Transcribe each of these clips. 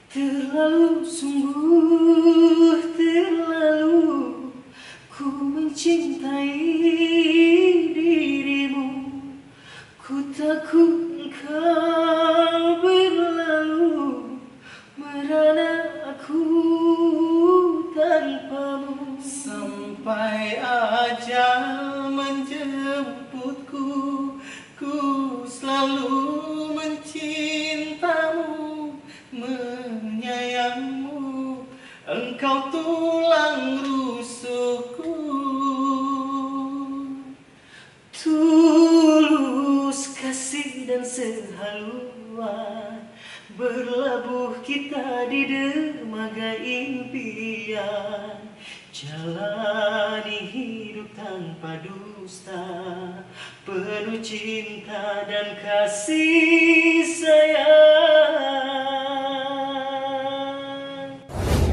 Terlalu sungguh terlalu ku mencintai dirimu. Ku takut engkau berlalu merana aku tanpamu. Sampai ajal menjemputku, ku selalu mencintamu, menyayangmu, engkau tulang rusukku. Tulus kasih dan sehaluan, berlabuh kita di dermaga impian. Jalani hidup tanpa dusta, penuh cinta dan kasih sayang.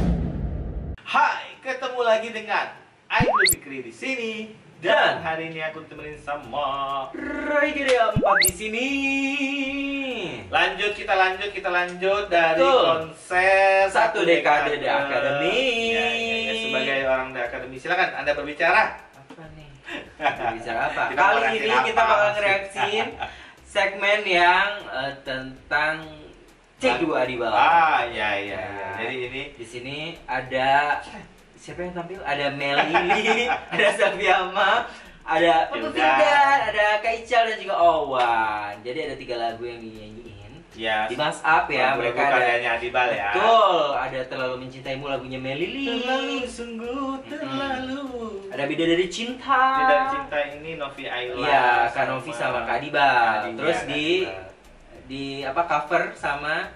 Hai, ketemu lagi dengan Idul Fikri di sini. Dan hari ini aku temenin sama Roy Gede 4 di sini. Kita lanjut dari Betul. konser Satu Dekade The Academy. Ya, sebagai orang The Academy, silakan Anda berbicara. Apa nih? Bicara apa? Kita mau Kali ini reaksiin kita apa? bakal ngereaksin segmen yang tentang C2 di bawah. Iya. Jadi ini Di sini ada siapa yang tampil? Ada Melly, ada Safiama, ada Vildan. Vildan, ada Kak Ical dan juga Owan. Jadi ada 3 lagu yang dinyanyiin. ya Di Mas Up ya, mereka ada. karyanya Adibal ya. Betul, ada Terlalu Mencintaimu lagunya Melly. Terlalu sungguh terlalu. Ada Bidadari Cinta. Bidadari Cinta ini Novi Ayla. Iya, Kak Novi sama Kak Adibal. Adiba, Terus Kak di Adibal. apa cover sama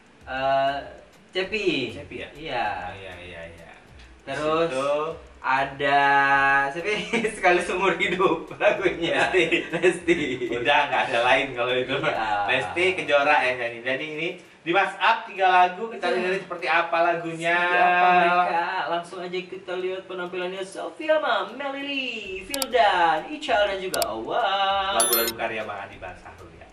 Cepi. Cepi ya? Iya. Iya. Terus Itu ada Cepi Sekali Seumur Hidup lagunya. Lesti. udah nggak ada lain kalau itu. Iya. Lesti Kejora yang nyanyi. Jadi ini di Mas Up 3 lagu, kita dengerin seperti apa lagunya. Siapa mereka? Langsung aja kita lihat penampilannya Safiama, Melly, Vildan, Ical dan juga Owan. Lagu-lagu karya Bang Adibal Sahrul ya.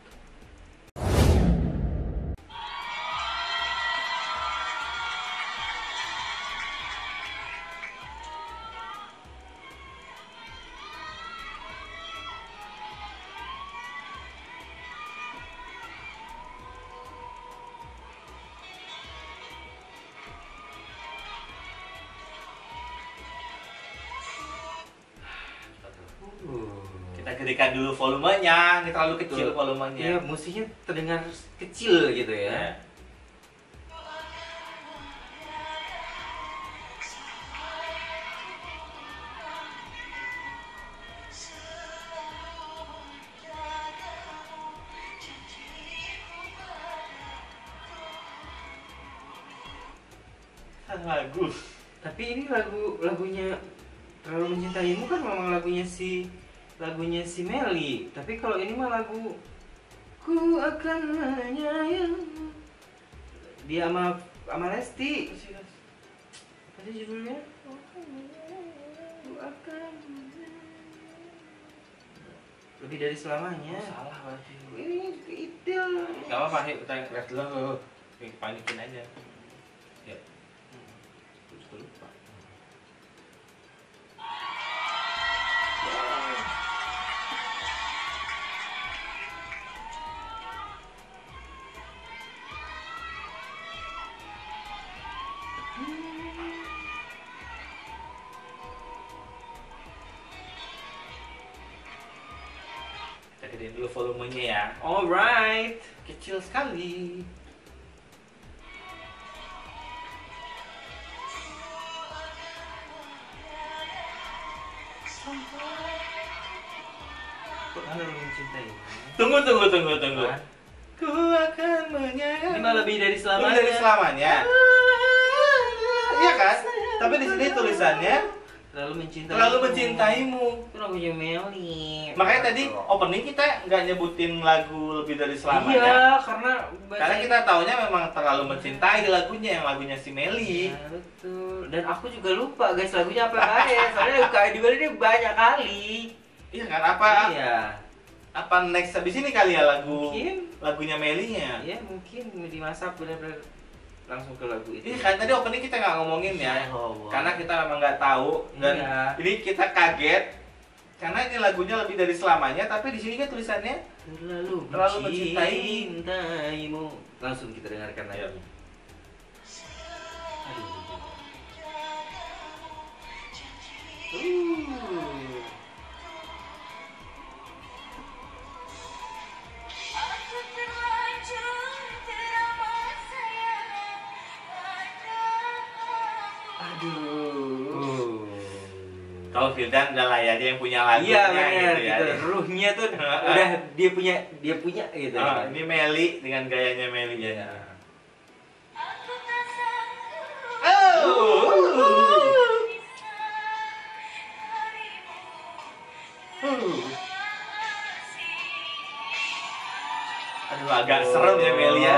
Kita gedekan dulu volumenya, ini terlalu kecil Betul. volumenya. Iya, musiknya terdengar kecil gitu ya. Ya. Lagu. Tapi ini lagunya Terlalu Mencintaimu kan memang lagunya si Melly. Tapi kalau ini mah lagu Ku Akan Menyayangmu. Dia sama Lesti. Apa judulnya? Ku akan Lebih Dari Selamanya. Salah berarti. Ini Idol. Gak apa-apa, yuk kita lihat dulu. Panikin aja. Ya. Aku juga lupa. Kita gedein dulu volumenya ya. Alright. Kecil sekali. Terlalu Mencintaimu. Tunggu. Hah? Ku akan menyayangi. Ini mah Lebih Dari Selamanya. Lebih Dari Selamanya. Iya kan? Tapi di sini tulisannya Terlalu Mencintaimu. Itu lagunya Melly. Makanya tadi opening kita nggak nyebutin lagu Lebih Dari Selamanya. Iya, karena Karena kita taunya memang Terlalu Mencintai di lagunya, yang lagunya si Melly. Iya, betul. Dan aku juga lupa guys lagunya apa aja. Soalnya lagu Kak Adibal ini banyak kali. Iya kan? Apa Iya. apa next habis ini kali ya lagu Mungkin. lagunya Melly-nya? Iya, mungkin dimasak benar-benar langsung ke lagu itu. Iya kan tadi opening kita nggak ngomongin ya, karena kita memang nggak tahu dan ini kita kaget karena ini lagunya lebih dari selamanya, tapi di sini kan tulisannya terlalu mencintaimu. Langsung kita dengarkan lagi. Aduh. Kalau Firdan udah lah ya, dia yang punya lagunya. Iya benar, gitu ya. gitu. Ruhnya tuh udah dia punya gitu. Ini Meli dengan gayanya Meli ya. Aduh, agak serem ya Meli ya.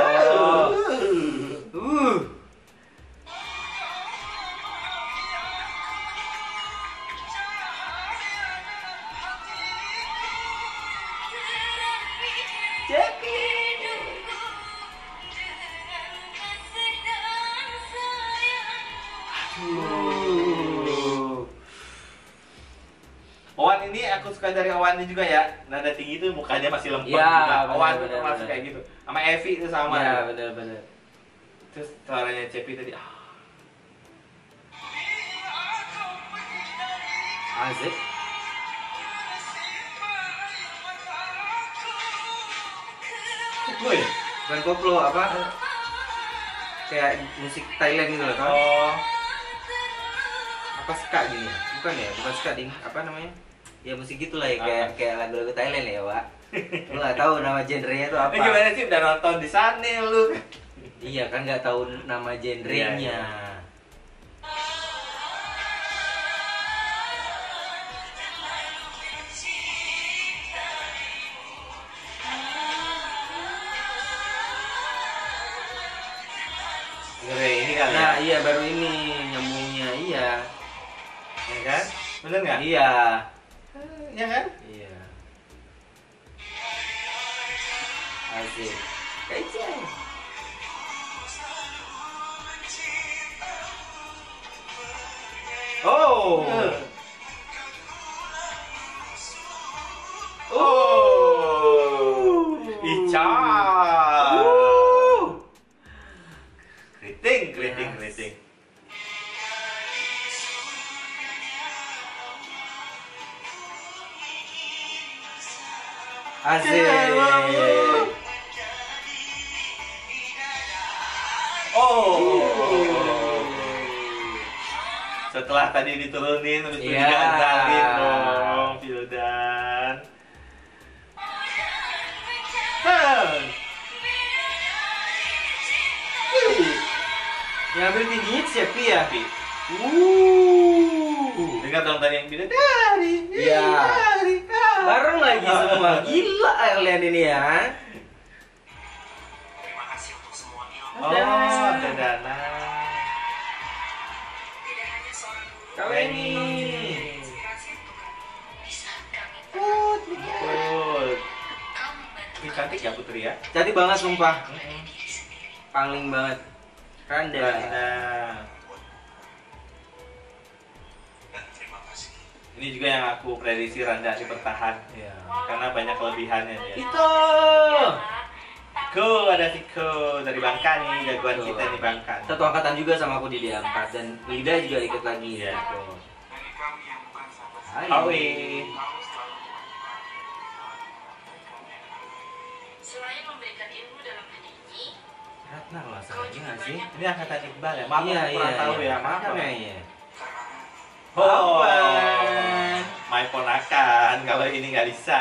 Owan ini aku suka dari Owan juga ya, nada tinggi tuh mukanya masih lempeng ya, juga. Owan tuh termasuk kayak gitu. Sama Evi itu sama. Ya benar-benar. Terus suaranya Cepi tadi Asik. Woi, Bukan koplo apa? Kayak musik Thailand gitu loh kan? oh, Apa ska gini ya? Bukan ya, bukan ska ding. Apa namanya? Ya musik gitulah ya, kayak lagu-lagu Thailand ya, Wak. Lu nggak tahu nama genrenya tuh apa? gimana sih udah nonton di sana lu? Iya kan nggak tahu nama genrenya. Iya. Ini kali ya? Nah iya baru ini nyambungnya iya. Ya kan? Bener nggak? Iya. Ya kan? Iya. Asik. Kece. Oh. Ica. Keriting. Asik. Setelah tadi diturunin, terus Iya. digantalin dong, Firdan. Yang ambil tingginya siapa ya? Dengar dong tadi yang bilang dari. Iya. Bareng lagi semua. Gila kalian ini ya. Terima kasih untuk semua ilmu. Oh, ada dana. Tidak hanya seorang guru, Kau ini. inspirasi untuk kamu. Di saat kami Betul. kamu membantu Ini cantik ya Putri ya? Cantik banget sumpah. diri sendiri. Paling banget. Randa. Nah, Dan terima kasih. ini juga yang aku prediksi Randa di bertahan. Ya, karena banyak kelebihannya dia. Itu. Ko, ada Tiko dari Bangka nih, jagoan kita nih Bangka. Satu angkatan juga sama aku di D4 dan Lida juga ikut lagi Iya. ya. Dari kami yang bukan sahabat Hai. Awi. kamu selalu selain memberikan ilmu dalam dunia ini, Ratna kalau salah nggak sih? Ini angkatan Iqbal ya? Maaf, Iya aku kurang tahu ya, maaf. kayaknya. Oh, Apaan? my ponakan, kalau ini nggak bisa.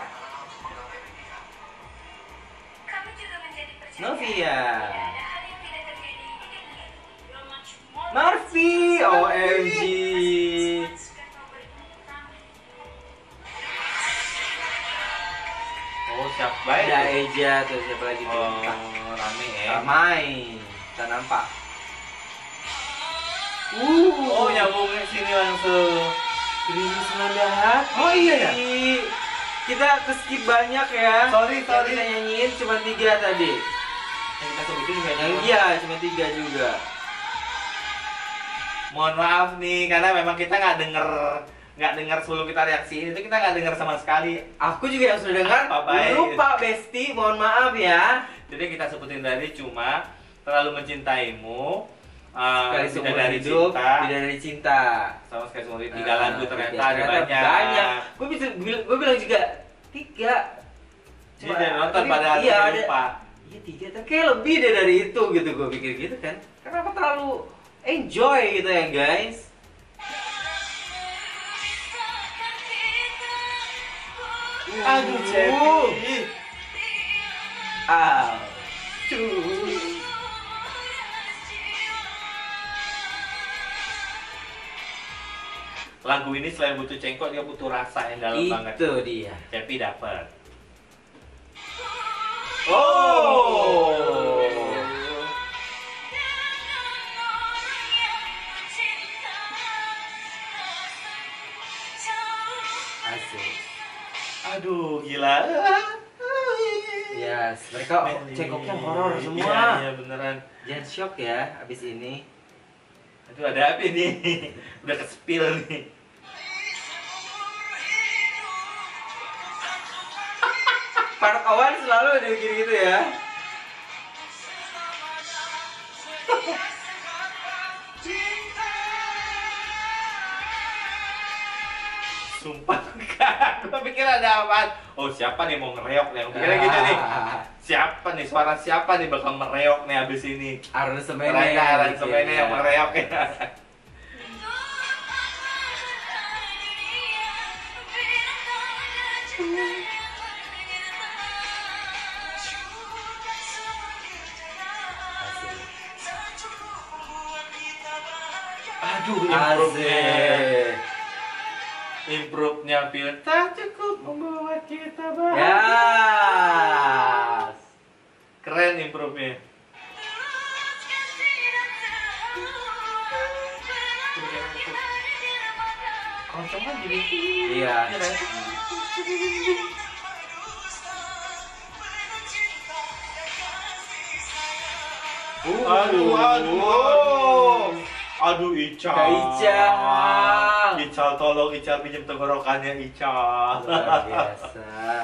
kami juga menjadi percaya. Novia. Tidak ada hal yang tidak terjadi. You're much more Marvi, OMG. suka kau bertemu kami. Oh, siap baik. Ada Eja tuh siapa lagi tuh? Oh, rame ya. Ramai. Tak nampak. Oh, nyambung ke sini langsung. Gerimis melanda hati. Oh, iya ya? Kita ke skip banyak ya. Sorry. Yang kita nyanyiin cuma 3 tadi. Yang kita sebutin juga Yang iya cuma 3 juga. Mohon maaf nih, karena memang kita nggak denger sebelum kita reaksiin itu, kita nggak denger sama sekali. Aku juga yang sudah dengar. Bye-bye. Lupa Besti, mohon maaf ya. Jadi kita sebutin tadi cuma Terlalu Mencintaimu, Sekali seumur Bidadari hidup, Cinta, Bidadari Cinta. sama Sekali Seumur Hidup. 3 lagu ternyata ada Ternyata banyak. Gue bilang juga 3. Jadi udah nonton tapi pada hari iya, ini lupa. Iya 3, tapi kayak lebih deh dari itu gitu, gue pikir gitu kan. Karena aku terlalu enjoy gitu ya guys. Aduh, Cepi. Ah. Lagu ini selain butuh cengkok, dia butuh rasa yang dalam banget. Itu dia. Cepi dapet. Oh. Asik. Aduh, gila. Yes, mereka cengkoknya horor semua. Iya, iya beneran. Jangan shock ya abis ini. Aduh, ada apa ini? Udah ke-spill nih. Part awan selalu ada gitu ya. Sumpah enggak, gue pikir ada apaan. Oh, siapa nih mau ngereok nih? Gue pikirnya gitu nih. Siapa nih, suara siapa nih bakal mereok nih abis ini? Aransemennya. Mereka aransemennya yang mereok ya. Aduh, improve-nya. Asik. Improve-nya Phil tak cukup membuat kita bahagia. Yes. Keren improve-nya. Keroncong kan jadi. Iya. Aduh. Aduh, Ical. Kak Ical. Ical, tolong Ical pinjam tenggorokannya Ical. Luar biasa.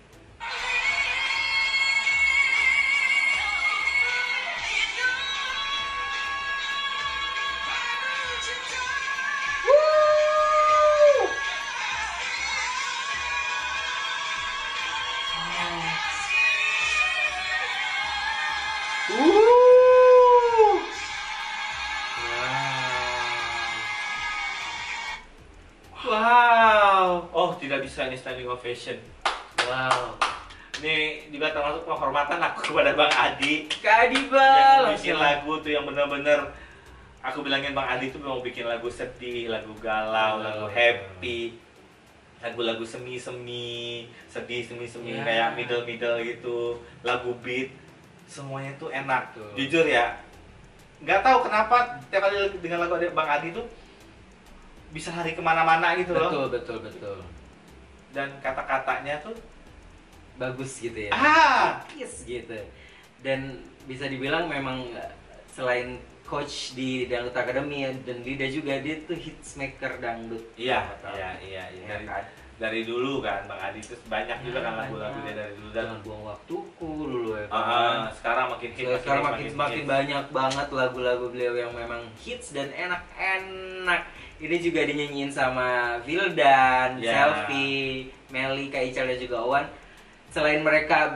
Wow. Oh, tidak bisa ini standing ovation. Wow. Ini juga termasuk penghormatan aku kepada Bang Adi Kak Adibal. yang bikin lagu tuh yang bener-bener aku bilangin Bang Adi tuh mau bikin lagu sedih, lagu galau, lagu happy, lagu-lagu semi-semi, sedih semi-semi Ya. kayak middle-middle gitu, lagu beat, semuanya tuh enak. Betul. Jujur ya, nggak tahu kenapa tiap kali dengan lagu Bang Adi tuh bisa lari kemana-mana gitu loh. Betul. Dan kata-katanya tuh Bagus gitu ya. Yes gitu. Dan bisa dibilang memang selain coach di Dangdut Academy dan Lida juga, dia tuh hits maker dangdut. Iya. Ya Dari, kan? dari dulu kan Bang Adi itu banyak juga kan lagu-lagunya dari dulu dan Jangan buang waktuku dulu ya kan. sekarang makin hit, Sekarang hit, makin banyak banget lagu-lagu beliau yang memang hits dan enak-enak. Ini juga dinyanyiin sama Vildan, Ya. Selfie, Meli, Kak Ical dan juga Owan. Selain mereka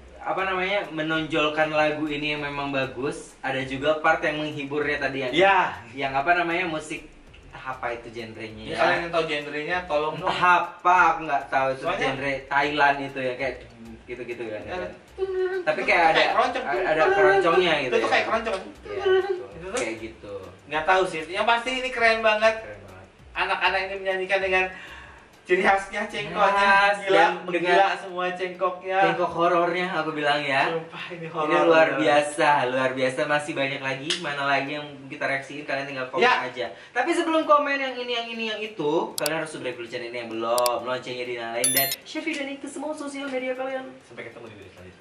menonjolkan lagu ini yang memang bagus, ada juga part yang menghiburnya tadi yang musik apa itu genrenya Ya, kalian yang tahu genrenya tolong dong. entah apa, aku nggak tahu itu Soalnya- genre Thailand itu ya kayak gitu-gitu kan. Tapi kayak Kayak keroncong. ada keroncongnya gitu. Itu tuh ya. kayak keroncong. Iya, betul. Itu tuh- Kayak gitu. Nggak tahu sih. Yang pasti ini keren banget. Keren banget. Anak-anak ini menyanyikan dengan ciri khasnya cengkoknya. Yes, Gila, dan menggila semua cengkoknya. Cengkok horornya aku bilang ya. Sumpah ini Ini horor. luar biasa, masih banyak lagi. Mana lagi yang kita reaksiin, kalian tinggal komen Ya. aja. Tapi sebelum komen yang ini, yang itu, kalian harus subscribe dulu channel ini yang belum, loncengnya dinyalain dan share video ini ke semua sosial media kalian. Sampai ketemu di video selanjutnya.